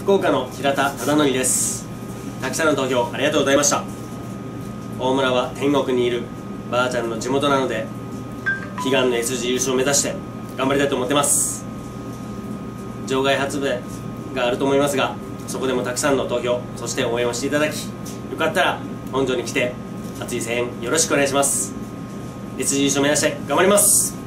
福岡の平田忠則です。たくさんの投票ありがとうございました。大村は天国にいるばあちゃんの地元なので、悲願の SG 優勝を目指して頑張りたいと思ってます。場外発売があると思いますが、そこでもたくさんの投票、そして応援をしていただき、よかったら本庄に来て熱い声援よろしくお願いします。SG 優勝目指して頑張ります。